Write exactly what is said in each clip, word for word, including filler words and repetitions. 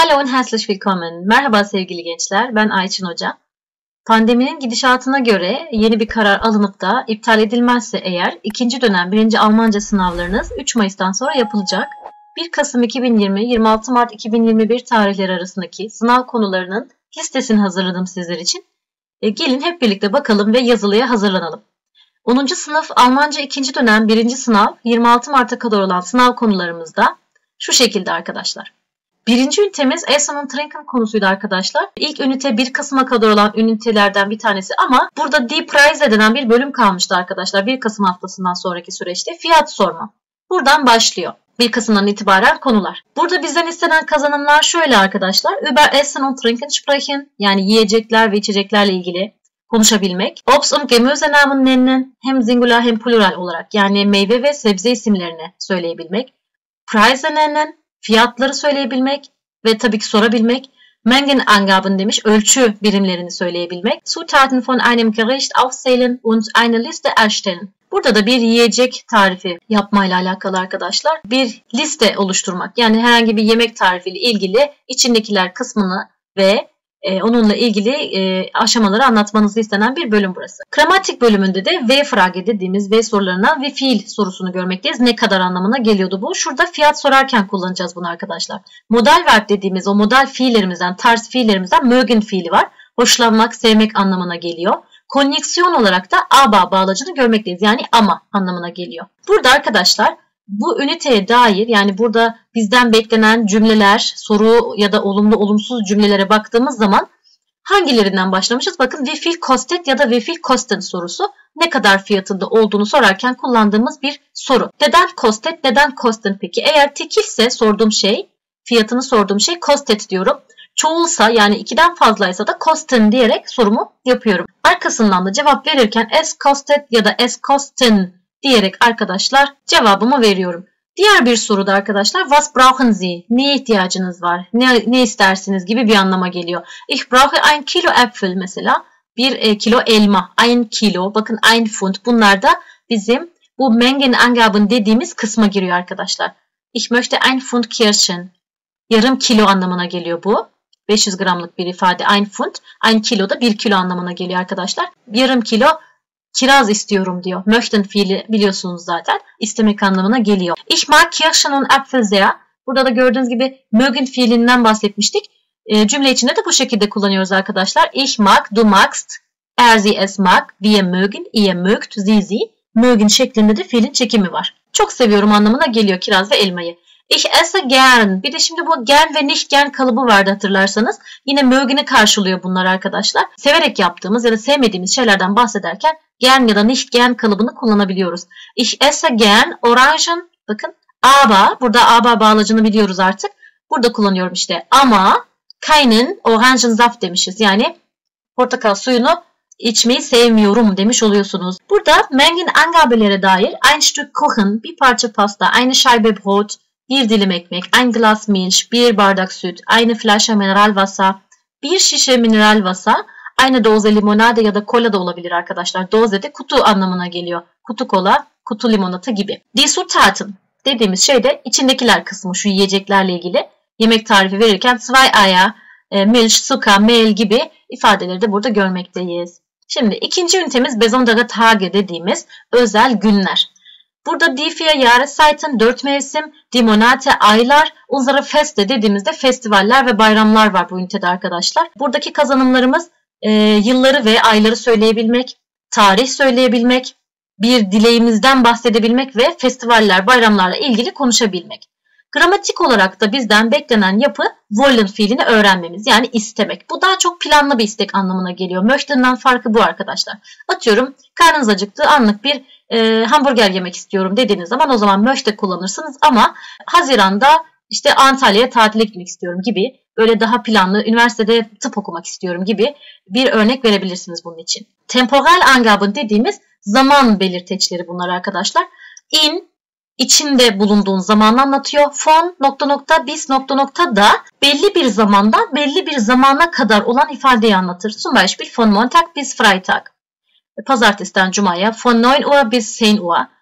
Hallo und herzlich willkommen. Merhaba sevgili gençler, ben Ayçin Hoca. Pandeminin gidişatına göre yeni bir karar alınıp da iptal edilmezse eğer ikinci dönem birinci Almanca sınavlarınız üç Mayıs'tan sonra yapılacak. bir Kasım iki bin yirmi - yirmi altı Mart iki bin yirmi bir tarihleri arasındaki sınav konularının listesini hazırladım sizler için. E, gelin hep birlikte bakalım ve yazılıya hazırlanalım. onuncu sınıf Almanca ikinci dönem birinci sınav yirmi altı Mart'a kadar olan sınav konularımızda şu şekilde arkadaşlar. Birinci ünitemiz Essen und Trinken konusuydu arkadaşlar. İlk ünite bir Kasım'a kadar olan ünitelerden bir tanesi ama burada Die Preise denen bir bölüm kalmıştı arkadaşlar. bir Kasım haftasından sonraki süreçte fiyat sorma. Buradan başlıyor. bir Kasım'dan itibaren konular. Burada bizden istenen kazanımlar şöyle arkadaşlar. Über Essen und Trinken sprechen, yani yiyecekler ve içeceklerle ilgili konuşabilmek. Obst und Gemüsenamen nennen, hem singular hem plural olarak, yani meyve ve sebze isimlerini söyleyebilmek. Preise nennen, fiyatları söyleyebilmek ve tabii ki sorabilmek. Mengenangaben demiş, ölçü birimlerini söyleyebilmek. Zutaten von einem Gericht aufzählen und eine Liste erstellen. Burada da bir yiyecek tarifi yapmayla alakalı arkadaşlar. Bir liste oluşturmak, yani herhangi bir yemek tarifiyle ilgili içindekiler kısmını ve e, onunla ilgili e, aşamaları anlatmanızı istenen bir bölüm burası. Gramatik bölümünde de V-Frage dediğimiz V sorularına ve fiil sorusunu görmekteyiz. Ne kadar anlamına geliyordu bu? Şurada fiyat sorarken kullanacağız bunu arkadaşlar. Modal verb dediğimiz o modal fiillerimizden, tarz fiillerimizden mögen fiili var. Hoşlanmak, sevmek anlamına geliyor. Konjeksiyon olarak da aber bağlacını görmekteyiz. Yani ama anlamına geliyor. Burada arkadaşlar bu üniteye dair, yani burada bizden beklenen cümleler, soru ya da olumlu olumsuz cümlelere baktığımız zaman hangilerinden başlamışız? Bakın wie viel kostet ya da wie viel kosten sorusu ne kadar fiyatında olduğunu sorarken kullandığımız bir soru. Neden kostet, neden kosten peki? Eğer tekilse sorduğum şey, fiyatını sorduğum şey kostet diyorum. Çoğulsa, yani ikiden fazlaysa da kosten diyerek sorumu yapıyorum. Arkasından da cevap verirken es kostet ya da es kosten diyerek arkadaşlar cevabımı veriyorum. Diğer bir soruda arkadaşlar was brauchen Sie? Neye ihtiyacınız var? Ne, ne istersiniz gibi bir anlama geliyor. Ich brauche ein Kilo Äpfel mesela. Bir e, kilo elma. Ein Kilo. Bakın ein Pfund. Bunlar da bizim bu Mengenangaben dediğimiz kısma giriyor arkadaşlar. Ich möchte ein Pfund Kirschen. Yarım kilo anlamına geliyor bu. beş yüz gramlık bir ifade. Ein Pfund. Ein Kilo da bir kilo anlamına geliyor arkadaşlar. Yarım kilo kiraz istiyorum diyor. Möchten fiili biliyorsunuz zaten. İstemek anlamına geliyor. Ich mag Kirschen und Äpfel sehr. Burada da gördüğünüz gibi mögen fiilinden bahsetmiştik. E, cümle içinde de bu şekilde kullanıyoruz arkadaşlar. Ich mag, du magst, er sie es mag, wir mögen, ihr mögt, sie sie. Mögen şeklinde de fiilin çekimi var. Çok seviyorum anlamına geliyor kiraz ve elmayı. Ich esse gern. Bir de şimdi bu gern ve nicht gern kalıbı vardı hatırlarsanız. Yine mögen'i karşılıyor bunlar arkadaşlar. Severek yaptığımız ya da sevmediğimiz şeylerden bahsederken gern ya da nicht gern kalıbını kullanabiliyoruz. Ich esse gern Orangen. Bakın aber. Burada aber bağlacını biliyoruz artık. Burada kullanıyorum işte. Ama keinen Orangensaft demişiz. Yani portakal suyunu içmeyi sevmiyorum demiş oluyorsunuz. Burada Mengenangabelere dair ein Stück Kuchen, bir parça pasta, eine Scheibe Brot, bir dilim ekmek, ein Glas Milch, bir bardak süt, eine Flasche Mineralwasser, bir şişe mineral Wasser, eine Dose limonade ya da kola da olabilir arkadaşlar. Dose de kutu anlamına geliyor. Kutu kola, kutu limonata gibi. Die Zutaten dediğimiz şey de içindekiler kısmı, şu yiyeceklerle ilgili. Yemek tarifi verirken zwei Eier, Milch, Zucker, Mehl gibi ifadeleri de burada görmekteyiz. Şimdi ikinci ünitemiz Besondere Tage dediğimiz özel günler. Burada die vier Jahreszeiten, dört mevsim, die Monate, aylar, unsere Feste dediğimizde festivaller ve bayramlar var bu ünitede arkadaşlar. Buradaki kazanımlarımız e, yılları ve ayları söyleyebilmek, tarih söyleyebilmek, bir dileğimizden bahsedebilmek ve festivaller, bayramlarla ilgili konuşabilmek. Gramatik olarak da bizden beklenen yapı wollen fiilini öğrenmemiz, yani istemek. Bu daha çok planlı bir istek anlamına geliyor. Möchten'den farkı bu arkadaşlar. Atıyorum karnınız acıktı, anlık bir e, hamburger yemek istiyorum dediğiniz zaman o zaman möchte kullanırsınız ama Haziran'da işte Antalya'ya tatile gitmek istiyorum gibi, böyle daha planlı, üniversitede tıp okumak istiyorum gibi bir örnek verebilirsiniz bunun için. Temporal Angaben dediğimiz zaman belirteçleri bunlar arkadaşlar. In İçinde bulunduğun zamanı anlatıyor. Von nokta nokta bis nokta nokta da belli bir zamandan belli bir zamana kadar olan ifadeyi anlatır. Zum Beispiel von Montag bis Freitag. Pazartesiden Cuma'ya. Von neun Uhr bis zehn Uhr.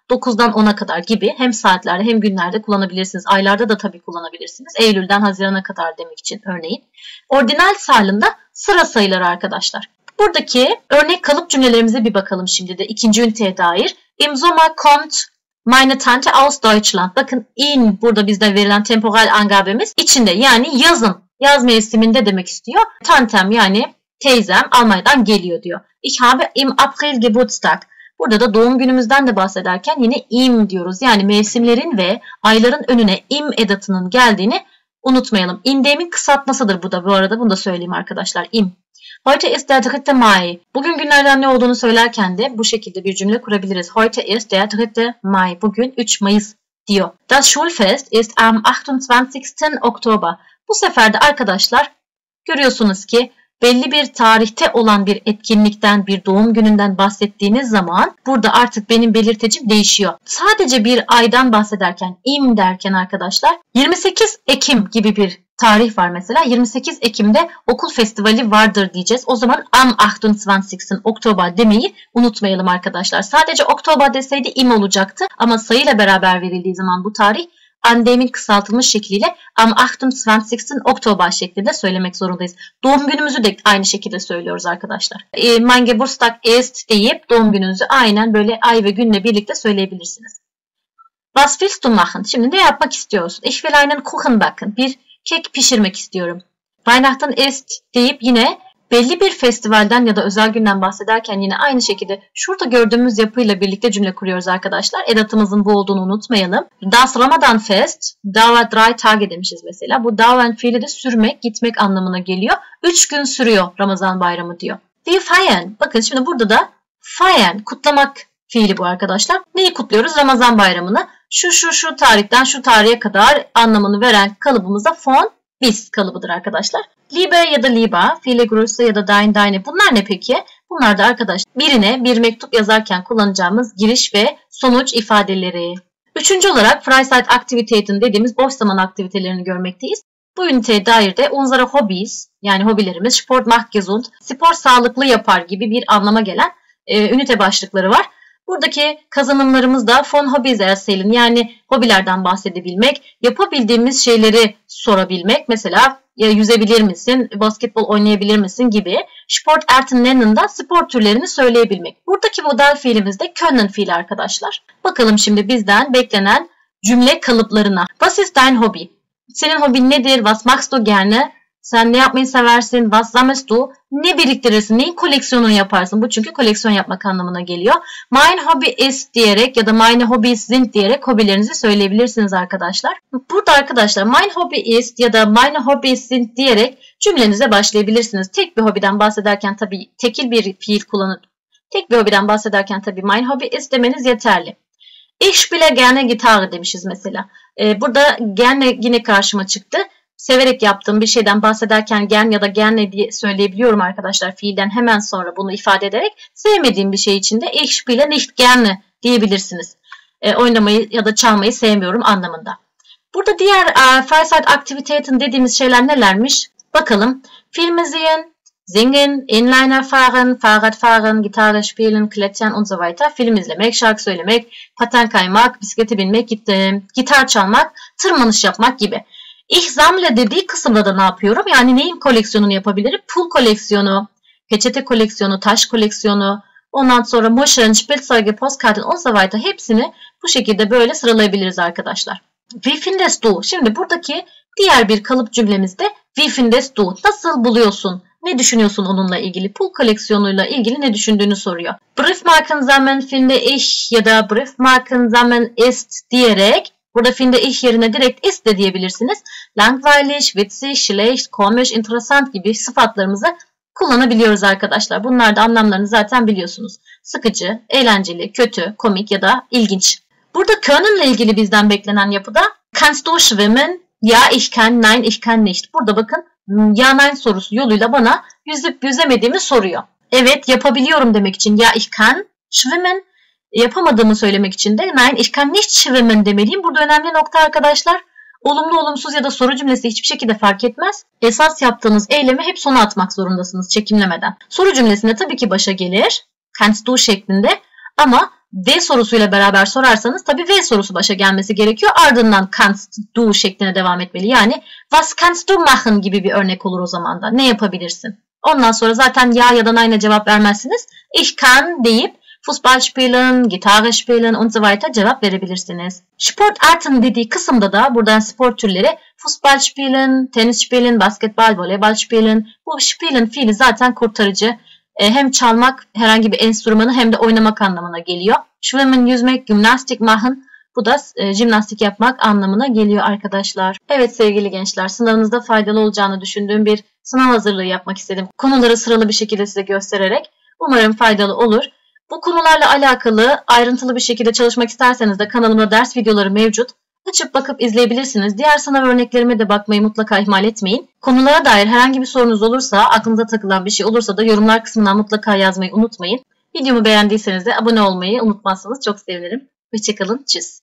dokuzdan ona kadar gibi hem saatlerde hem günlerde kullanabilirsiniz. Aylarda da tabii kullanabilirsiniz. Eylül'den Haziran'a kadar demek için örneğin. Ordinal Zahlen'da sıra sayıları arkadaşlar. Buradaki örnek kalıp cümlelerimize bir bakalım şimdi de ikinci üniteye dair. Im Sommer kommt meine Tante aus Deutschland. Bakın in burada bizde verilen temporal angabemiz içinde yani yazın, yaz mevsiminde demek istiyor. Tantem yani teyzem Almanya'dan geliyor diyor. Ich habe im April Geburtstag. Burada da doğum günümüzden de bahsederken yine im diyoruz. Yani mevsimlerin ve ayların önüne im edatının geldiğini unutmayalım. İndemin kısaltmasıdır bu da bu arada. Bunu da söyleyeyim arkadaşlar. İm. Heute ist der dritte Mai. Bugün günlerden ne olduğunu söylerken de bu şekilde bir cümle kurabiliriz. Heute ist der dritte Mai. Bugün üç Mayıs diyor. Das Schulfest ist am achtundzwanzigsten Oktober. Bu sefer de arkadaşlar görüyorsunuz ki belli bir tarihte olan bir etkinlikten, bir doğum gününden bahsettiğiniz zaman burada artık benim belirtecim değişiyor. Sadece bir aydan bahsederken, im derken arkadaşlar yirmi sekiz Ekim gibi bir tarih var mesela. yirmi sekiz Ekim'de okul festivali vardır diyeceğiz. O zaman am achtundzwanzigsten Oktober demeyi unutmayalım arkadaşlar. Sadece Oktober deseydi im olacaktı ama sayıyla beraber verildiği zaman bu tarih andemin kısaltılmış şekliyle am achtundzwanzigsten Oktober şeklinde söylemek zorundayız. Doğum günümüzü de aynı şekilde söylüyoruz arkadaşlar. E, mein Geburtstag ist deyip doğum gününüzü aynen böyle ay ve günle birlikte söyleyebilirsiniz. Was willst du machen? Şimdi ne yapmak istiyorsun? Ich will einen Kuchen backen. Bir kek pişirmek istiyorum. Weihnachten ist deyip yine belli bir festivalden ya da özel günden bahsederken yine aynı şekilde şurada gördüğümüz yapıyla birlikte cümle kuruyoruz arkadaşlar. Edatımızın bu olduğunu unutmayalım. Das Ramadanfest dauert drei Tage demişiz mesela. Bu dauern fiili de sürmek, gitmek anlamına geliyor. Üç gün sürüyor Ramazan bayramı diyor. Wir feiern. Bakın şimdi burada da feiern, kutlamak fiili bu arkadaşlar. Neyi kutluyoruz? Ramazan bayramını. Şu şu şu tarihten şu tarihe kadar anlamını veren kalıbımızda von bis kalıbıdır arkadaşlar. Liebe ya da lieber, viele Grüße ya da dein, deine. Bunlar ne peki? Bunlar da arkadaşlar birine bir mektup yazarken kullanacağımız giriş ve sonuç ifadeleri. Üçüncü olarak Freizeitaktivitäten dediğimiz boş zaman aktivitelerini görmekteyiz. Bu üniteye dair de unsere Hobbys yani hobilerimiz Sport macht gesund, spor sağlıklı yapar gibi bir anlama gelen e, ünite başlıkları var. Buradaki kazanımlarımız da von Hobbys erzählen yani hobilerden bahsedebilmek, yapabildiğimiz şeyleri sorabilmek. Mesela ya yüzebilir misin, basketbol oynayabilir misin gibi. Sport erkennen da spor türlerini söyleyebilmek. Buradaki modal fiilimiz de können fiili arkadaşlar. Bakalım şimdi bizden beklenen cümle kalıplarına. Was ist dein Hobby? Senin hobin nedir? Was machst du gerne? Sen ne yapmayı seversin? Was sammelst du? Ne biriktirirsin? Neyin koleksiyonunu yaparsın? Bu çünkü koleksiyon yapmak anlamına geliyor. Mein Hobby ist diyerek ya da meine Hobbys sind diyerek hobilerinizi söyleyebilirsiniz arkadaşlar. Burada arkadaşlar mein Hobby ist ya da meine Hobbys sind diyerek cümlenize başlayabilirsiniz. Tek bir hobiden bahsederken tabii tekil bir fiil kullanıp tek bir hobiden bahsederken tabii mein Hobby ist demeniz yeterli. Ich spiele gerne Gitarre demişiz mesela. Ee, burada gerne yine karşıma çıktı. Severek yaptığım bir şeyden bahsederken gen ya da gerne diye söyleyebiliyorum arkadaşlar. Fiilden hemen sonra bunu ifade ederek sevmediğim bir şey için de ich spiele nicht gerne diyebilirsiniz. E, oynamayı ya da çalmayı sevmiyorum anlamında. Burada diğer e, Freizeitaktivitäten dediğimiz şeyler nelermiş? Bakalım. Filme sehen, singen, Inliner fahren, Fahrrad fahren, Gitarre spielen, klettern und so weiter. Film izlemek, şarkı söylemek, paten kaymak, bisiklete binmek, gitar çalmak, tırmanış yapmak gibi. Ich sammle dediği kısımda da ne yapıyorum? Yani neyin koleksiyonunu yapabilirim? Pul koleksiyonu, peçete koleksiyonu, taş koleksiyonu, ondan sonra Muscheln, Spielzeuge, Postkarten und so weiter hepsini bu şekilde böyle sıralayabiliriz arkadaşlar. Wie findest du? Şimdi buradaki diğer bir kalıp cümlemizde wie findest du? Nasıl buluyorsun? Ne düşünüyorsun onunla ilgili? Pul koleksiyonuyla ilgili ne düşündüğünü soruyor. Briefmarken sammeln finde ich ya da Briefmarken sammeln ist diyerek burada finde ich yerine direkt ist de diyebilirsiniz. Langweilig, witzig, schlecht, komisch, interessant gibi sıfatlarımızı kullanabiliyoruz arkadaşlar. Bunlar da anlamlarını zaten biliyorsunuz. Sıkıcı, eğlenceli, kötü, komik ya da ilginç. Burada können ile ilgili bizden beklenen yapıda kannst du schwimmen? Ja, ich kann, nein, ich kann nicht. Burada bakın ya nein sorusu yoluyla bana yüzüp yüzemediğimi soruyor. Evet yapabiliyorum demek için ya ich kann schwimmen. Yapamadığımı söylemek için de nein, ich kann nicht schwimmen demeliyim. Burada önemli nokta arkadaşlar. Olumlu, olumsuz ya da soru cümlesi hiçbir şekilde fark etmez. Esas yaptığınız eylemi hep sona atmak zorundasınız çekinlemeden. Soru cümlesinde tabii ki başa gelir. Kannst du şeklinde. Ama V sorusuyla beraber sorarsanız tabii V sorusu başa gelmesi gerekiyor. Ardından kannst du şeklinde devam etmeli. Yani was kannst du machen gibi bir örnek olur o zaman da. Ne yapabilirsin? Ondan sonra zaten ya ya da nein'e cevap vermezsiniz. Ich kann deyip Fußball spielen, Gitarre spielen und so weiter cevap verebilirsiniz. Sportarten dediği kısımda da buradan spor türleri Fußball spielen, tenis spielen, basketball, voleyball spielen. Bu spielen fiili zaten kurtarıcı. Hem çalmak herhangi bir enstrümanı hem de oynamak anlamına geliyor. Schwimmen, yüzmek, gymnastik machen. Bu da e, jimnastik yapmak anlamına geliyor arkadaşlar. Evet sevgili gençler, sınavınızda faydalı olacağını düşündüğüm bir sınav hazırlığı yapmak istedim. Konuları sıralı bir şekilde size göstererek. Umarım faydalı olur. Bu konularla alakalı ayrıntılı bir şekilde çalışmak isterseniz de kanalımda ders videoları mevcut. Açıp bakıp izleyebilirsiniz. Diğer sınav örneklerime de bakmayı mutlaka ihmal etmeyin. Konulara dair herhangi bir sorunuz olursa, aklınıza takılan bir şey olursa da yorumlar kısmından mutlaka yazmayı unutmayın. Videomu beğendiyseniz de abone olmayı unutmazsanız çok sevinirim. Hoşçakalın. Tschüss.